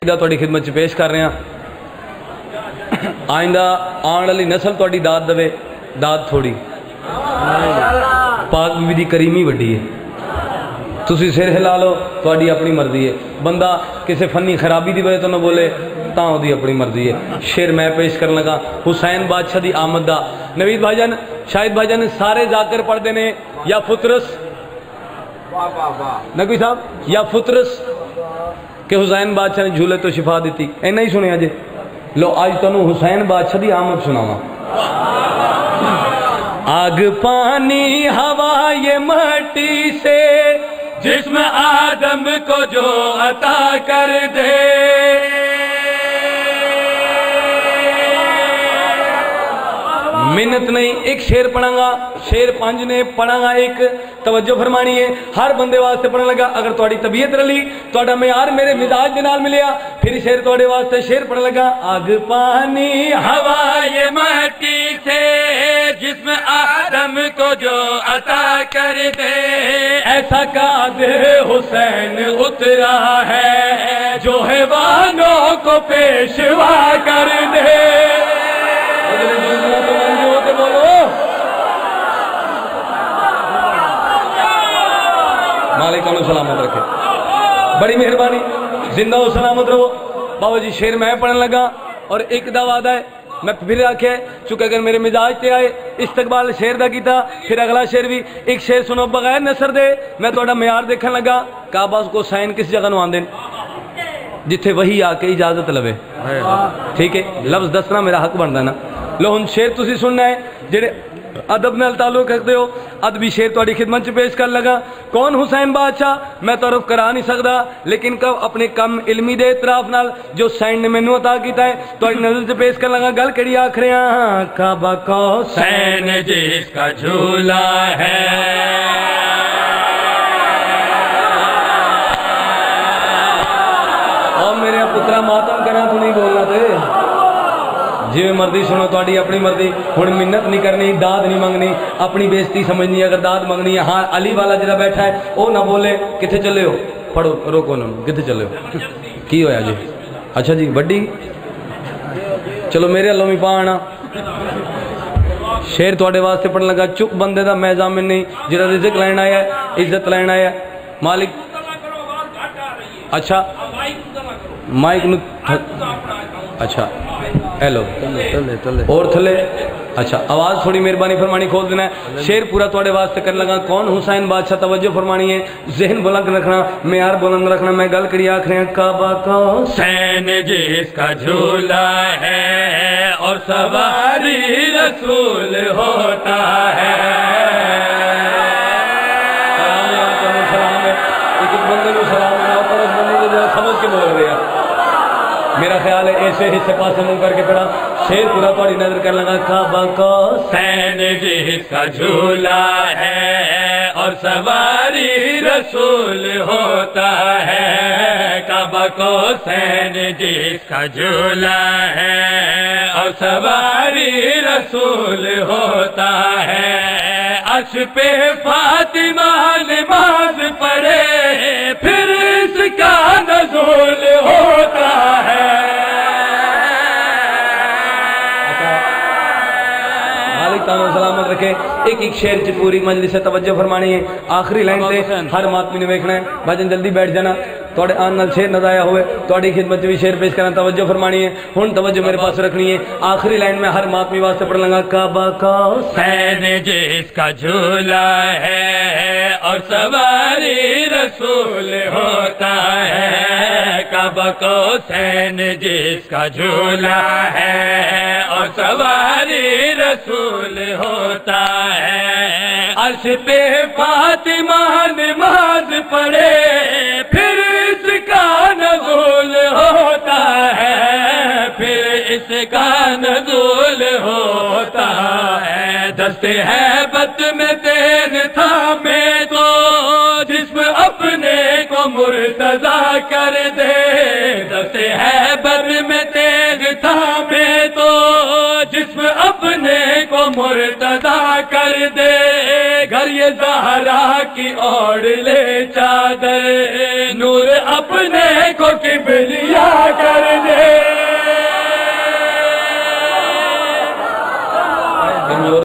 تھوڑی خدمت چ پیش کر رہے ہیں آئندہ آن والی نسل تھوڑی داد دے داد تھوڑی پاک بی بی دی کریمی وڈی ہے تسی سر ہلا لو تھوڑی اپنی مرضی ہے بندہ کسی فنی خرابی دی وجہ تو نہ بولے تاں دی اپنی مرضی ہے شعر میں پیش کرنے لگا حسین بادشاہ دی آمد دا نوید بھائی جان شاہد بھائی جان سارے ذاکر پڑھ دینے یا فطرس نقوی صاحب یا فطرس کہ حسین بادشاہ نے جھولے تو شفا دیتی اینا ہی سنے آجے لو آج تنو حسین بادشاہ دی آمد سناوا آگ پانی ہوا یہ مٹی سے جسم آدم کو جو عطا کر دے منت نہیں ایک شعر پڑھاں گا شعر 5 نے پڑھاں گا ایک توجہ فرمانی ہے ہر بندے واسطے پڑھنے لگا اگر تھوڑی طبیعت رلی تھوڑا معیار میرے مزاج دے نال ملیا پھر شعر تھوڑے واسطے شعر پڑھنے لگا آگ پانی ہوا یہ مٹی سے جسم آدم کو جو عطا کر دے ایسا قادر حسین اترا ہے جو حیوانوں کو پیشوا کر دے مالک انہوں سلامت رکھے بڑی مہربانی زندہ ہو سلامت رہو بابا جی شعر میں پڑھنے لگا اور ایک دا وعدہ ہے میں پھر آکھے چونکہ اگر میرے مزاج تے آئے استقبال شعر دا کیتا پھر اگلا شعر بھی ایک شعر سنو بغیر نثر دے میں توڑا معیار دیکھن لگا کعبہ کو سائن کس جگہ نو آندین جتھے وہی آ کے اجازت لوے ٹھیک ہے لفظ دسنا میرا حق بندا نا لو ہن شعر تسی سننا ہے جڑے ادب نال تعلق رکھتے ہو ادبی شعر تہاڈی خدمت چ پیش کر لگا کون حسین بادشاہ میں تعارف کرا نہیں سکدا لیکن کب اپنے کم علمی دے اعتراف نال جو سائن نے مینوں عطا کیتا ہے تہاڈی نظر چ پیش کر لگا گل کیڑی آکھ رہے ہیں کعبہ کو حسین جس کا جھولا ہے او میرے پترا ماتم کرا تو نہیں بولنا تے جی میں مردی سنو تھوڑی اپنی مردی ہن منت نہیں کرنی داد نہیں منگنی اپنی بےزتی سمجھنی اگر داد منگنی ہے ہاں علی والا جڑا بیٹھا ہے او نہ بولے کتھے چلے ہو پڑھو روکو انہوں کتھے چلے ہو کی ہویا جی اچھا جی بڑی چلو میرے اللہ میں پانا شعر تھوڑے واسطے پڑھنے لگا چپ بندے دا میں ضامن نہیں جڑا رزق لینا ہے عزت لینا ہے مالک اچھا مائک نو اچھا ہیلو اور تھلے اچھا آواز تھوڑی مہربانی فرمانی کھول دینا ہے شعر پورا تھوڑے واسطے کرنے لگا کون حسین بادشاہ توجہ فرمانی ہے ذہن بلند رکھنا معیار بلند رکھنا میں گل کری آکھ رہے ہیں کعبہ کا حسین جس کا جھولا ہے اور سواری رسول ہوتا ہے سلام ہے ایک بندے کو سلام پر اس بندے کو سمجھ کے بول رہے ہیں میرا خیال ہے ایسے حصے پاس منہ کر کے پڑھا شعر پورا تھوڑی نظر کر لگا کعبہ کو حسین جس کا جھولا ہے اور سواری رسول ہوتا ہے کعبہ کو حسین جس کا جھولا ہے اور سواری رسول ہوتا ہے عرش پہ فاطمہ نماز پڑھے پھر اس کا نزول ہوتا ہے سلامت رکھے ایک ایک شعر چ پوری مجلس سے توجہ فرمانی ہے آخری لائن تے ہر ماتمی نے ویکھنا ہے بھجن جلدی بیٹھ جانا تھوڑے آن نال شعر نہ ضائع ہوئے تھوڑی خدمت بھی شعر پیش کرنا توجہ فرمانی ہے ہن توجہ میرے پاس رکھنی ہے آخری لائن میں ہر ماتمی واسطے پڑھ لگا کعبہ کا حسین جس کا جھولا ہے اور سواری رسول ہوتا ہے کعبہ کو حسین جس کا جھولا ہے اور سواری رسول ہوتا ہے عرش پہ فاطمہ نماز پڑھے پھر اس کا نزول ہوتا ہے پھر اس کا نزول ہوتا ہے دست ہیبت میں تیز تھامے تو جسم اپنے کو مرتضی کر دے دست ہیبت میں تیز تھامے تو جسم اپنے کو مرتضی کر دے گھر یہ زہرا کی اوڑھ لے چادر نور اپنے کو قبلیا کر کمزور